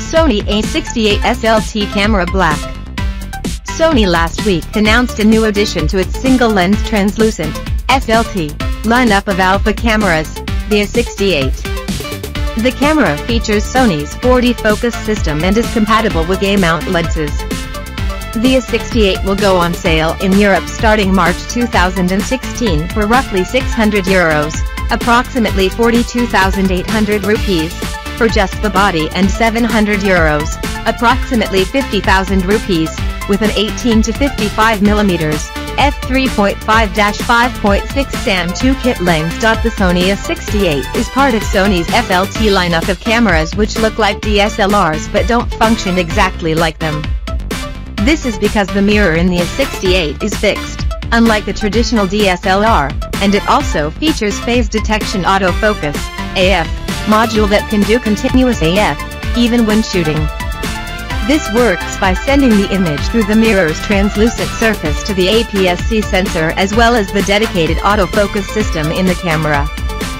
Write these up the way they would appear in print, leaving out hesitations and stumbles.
Sony A68 SLT Camera Black. Sony last week announced a new addition to its single-lens translucent SLT lineup of alpha cameras, the A68. The camera features Sony's autofocus system and is compatible with A-mount lenses. The A68 will go on sale in Europe starting March 2016 for roughly €600, approximately 42,800 rupees, for just the body, and €700, approximately 50,000 rupees, with an 18 to 55mm F3.5-5.6 SAM II kit lens.The Sony A68 is part of Sony's FLT lineup of cameras which look like DSLRs but don't function exactly like them. This is because the mirror in the A68 is fixed, unlike a traditional DSLR, and it also features phase detection autofocus (AF) module that can do continuous AF, even when shooting. This works by sending the image through the mirror's translucent surface to the APS-C sensor as well as the dedicated autofocus system in the camera.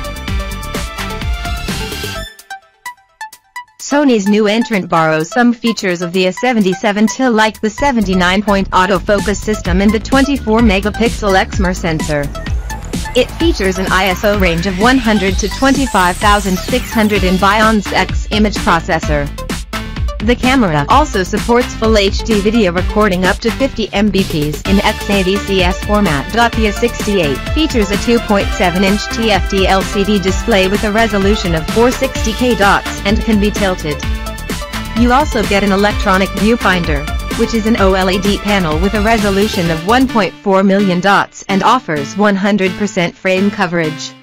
Sony's new entrant borrows some features of the A77 II, like the 79-point autofocus system and the 24-megapixel Exmor sensor. It features an ISO range of 100 to 25,600 in Bionz X image processor. The camera also supports Full HD video recording up to 50 Mbps in XAVC S format.The A68 features a 2.7-inch TFT LCD display with a resolution of 460 dots and can be tilted. You also get an electronic viewfinder, which is an OLED panel with a resolution of 1.4 million dots and offers 100% frame coverage.